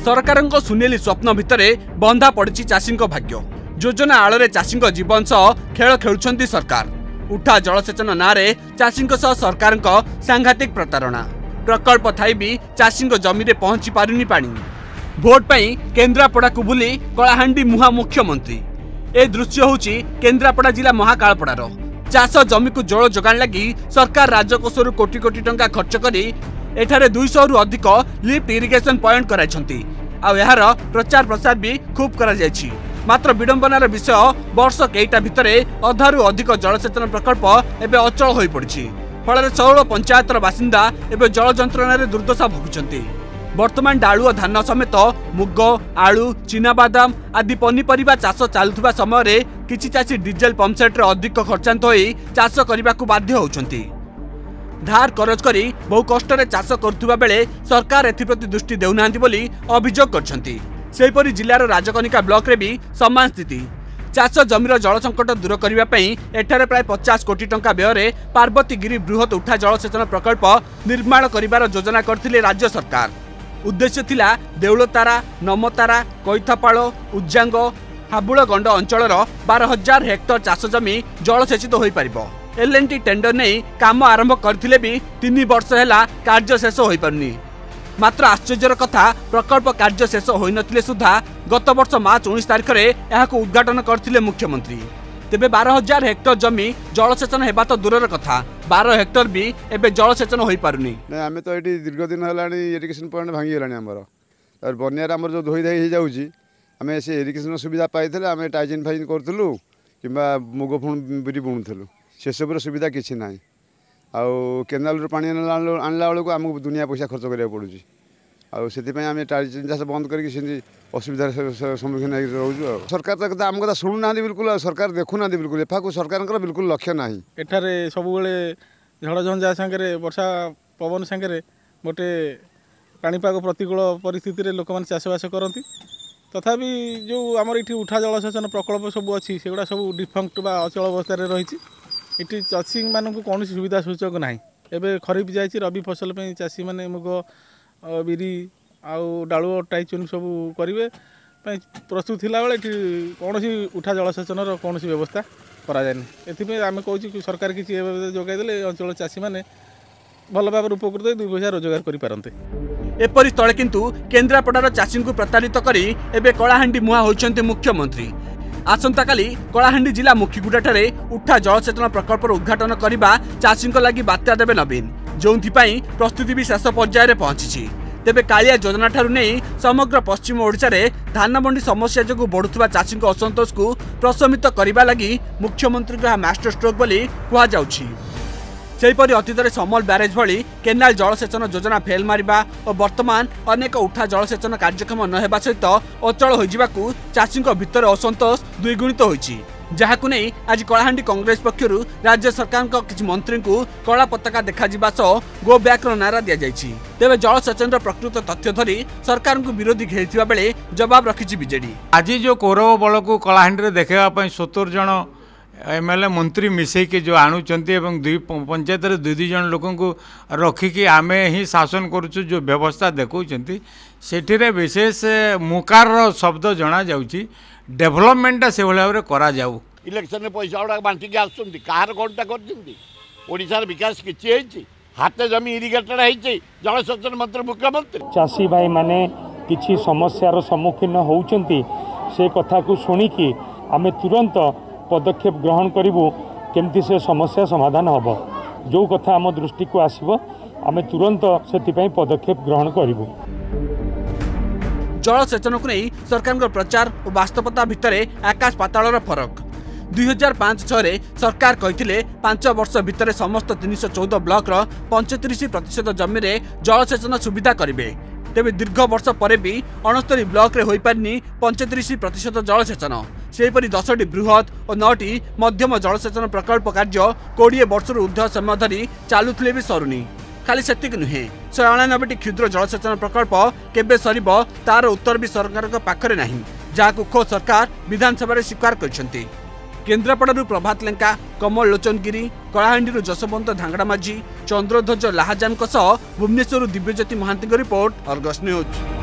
सरकारଙ୍କ सुनेली स्वप्न भितरे बंधा पड़ी चाषी भाग्य। योजना आड़ चाषी जीवन सह खेल खेलुंट सरकार। उठा जलसेचन नारे चाषी सरकार सांघातिक प्रतारणा। प्रकल्प थाई भी चाषी जमी में पहुंची पारुनी पानी। भोट पाई केन्द्रापड़ा को बुली कलाहांडी मुहा मुख्यमंत्री। ए दृश्य होची केन्द्रापड़ा जिला महाकालपड़ार। चाष जमी को जल जोगाण लगी सरकार राजकोषर कोटी कोटी टंका खर्च करी एठारे 200 रु अधिक लिफ्ट इरिगेशन पॉइंट कराइछंती। आ यार प्रचार प्रसार भी खूब करा जायछि। मात्र विडंबनार विषय वर्ष केईटा भितरे अधारू अधिक जलसेचन प्रकल्प एबे अचल होई पड़िछि। फल 16 पंचायतर बासिंदा एबे जल जंत्रणा दुर्दशा भोगुचंती। वर्तमान डालु और धान समेत मुग, आलू, चीनाबादाम आदि पनीपरिबा चाष चलुवा समय किछि चाषी डीजेल पंपसेट अधिक खर्चांत होई चाष करने को बाध्य होउछंती। धार करज करी बहु कष्ट चाष करुवा बेले सरकार एथिप्रति दृष्टि देउनांती बोली अभियोग करछंती। सेहीपरि जिलार राजकनिका ब्लॉक रे भी समान स्थिति। चाष जमीर जल संकट दूर करने पई एठारे प्राय 50 कोटी टंका व्यय पार्वतीगिरी बृहत उठा जलसेचन प्रकल्प निर्माण करिवार योजना करथिले राज्य सरकार। उद्देश्य थिला देउलतारा, नमतारा, कैथापाळ, उज्जांग, हाबुलगंड अंचलर 12,000 हेक्टर चाष जमी जलसेचित होई परिबो। एलएनटी टेंडर नहीं काम आरंभ करथिले भी 3 वर्ष हैला कार्य शेष होई परनी। मात्र आश्चर्यर कथा प्रकल्प कार्य शेष होई नथिले सुधा गत वर्ष मार्च 19 तारिख रे एहाको उद्घाटन करथिले मुख्यमंत्री। तेबे 12,000 हेक्टर जमी जलसेचन हेबा तो दूरर कथा 12 हेक्टर भी एबे जलसेचन होई पारुनी। आमे तो एटी दीर्घ दिन हलानी इरिगेशन पॉइंट भांगी गलानी हमर और बन्यार हमर जो धोई धाई जाउची आमे से इरिगेशन सुविधा पाइथिले आमे टाइजिन फाइजिन करथलु किबा मुग फुण बिरी बुणुथलु से सब सुविधा किसी ना। आउ केनाल पानी आनला बेलू आमको दुनिया पैसा खर्च करा पड़ुची। आम टाइजिन चाष बंद करके असुविधार सम्मुखीन रोचु। सरकार तो आम कथा शुणुना बिल्कुल सरकार देखुना बिल्कुल एफा को सरकार बिल्कुल लक्ष्य ना। एठारे सब झड़ झंझा सांगे वर्षा पवन सांगे गोटे पाणीपाग प्रतिकूल परिस्थिति लोक मैंने चाषबास करती। तथापि जो आमर ये उठा जलसेचन प्रकल्प सब अच्छी से गुड़ा सब डिफंक्ट बा अचल अवस्था रही। ये चाषी मानक कौन सुविधा सूचक ना। एवं खरीफ जा रबी फसल चाषी मैंने मुग, बिरी आउ डालु टाइचुन सब करेंगे प्रस्तुत थिला बेले कौन उठा जलसेचन कौन व्यवस्था कराए। एमें कौन सरकार किसी जोगाईदे अंचल चाषी मैंने भल भाव उपकृत 2 पैसा रोजगार करें। एपरि स्थले किंतु केन्द्रापड़ार चाषी को प्रतारित करी एबे कलाहांडी मुहा होइछन्ते मुख्यमंत्री। आसंता काली कलाहांडी जिला मुखीगुड़ा उठा जलसेचन प्रकल्प उद्घाटन करने चाषी लगी बात्या देवे नवीन, जो प्रस्तुति भी शेष पर्यायर पहुंची। तेबे कालिया योजना ठारू नहीं समग्र पश्चिम ओडिशा रे धान मंडी समस्या जो बढ़ुवा चाषी असंतोष को प्रशमित करने लगी मुख्यमंत्री मास्टर स्ट्रोक बोली कह जाउछि। सेहीपरि अतीत समल ब्यारेज भली केनाल जलसेचन योजना फेल मारिबा और वर्तमान अनेक उठा जलसेचन कार्यक्रम नहेबा सहित अचल होइजिबाकू चाषी भितर असंतोष द्विगुणित होइछि। जहाकू नहीं आज कलाहांडी कांग्रेस पक्षर राज्य सरकार किसी मंत्री को कला पताका देखा सह गो बैक नारा दि जाइछि। तेबे जलसेचन प्रकृत तथ्य धरी सरकार को विरोधी घेरिथिबा बेले जवाब रखिछि बीजेडी। आज जो कौरव बल को कलाहांडी देखा 70 जन एमएलए मंत्री मिसेकी जो आणुचंती एवं पंचायत 2 जन लोक को रखिकी आमे ही शासन करुचु जो व्यवस्था देखौचंती सेठिरे विशेष मुकार शब्द जना जाउची डेवलपमेंट से भाव में करा जाऊ। इलेक्शन में पैसा गुड़ा बांटिकी आसुंती कहार कौनटा करछंती ओडिशार विकास किछि हेछि हाथ जमी इरिगेटेड हेछि जलसेचन मंत्री मुख्यमंत्री। चाषी भाई माने किछि समस्यार सम्मुखीन होउचंती से कथा को सुनिकी आमे तुरंत पदक्षेप ग्रहण करूँ केमती से समस्या समाधान हम जो कथा आम दृष्टि को आसब आम तुरंत से पदक्षेप ग्रहण करूँ। जलसेचन को नहीं सरकार प्रचार और वास्तवता भितर आकाश पाताल फरक। 2005-6 सरकार कहते 5 वर्ष भितर समस्त 314 ब्लॉक 35% जमी में जलसेचन सुविधा करेंगे। तेबे दीर्घ वर्ष पर भी 69 ब्लॉक रे होई पारनी 35% जलसेचन। सेहीपरि 10टी बृहत और 9टी मध्यम जलसेचन प्रकल्प कार्य 20 वर्ष ऊर्ध्व समय धरी चालुथिले भी सरुनी। खाली सेतिक नुहे 199टी क्षुद्र जलसेचन प्रकल्प केबे सरिब तार उत्तर भी सरकार पाखरे नाही, जहां खो सरकार विधानसभा रे स्वीकार करछंती। केन्द्रापड़ारू प्रभात लेंका, कमल लोचन गिरी, Kalahandi Jashwant Dhangada Majhi, Chandradhwaj Lahajan Bhubaneswar Dibyajyoti Mahanty report, Argus news.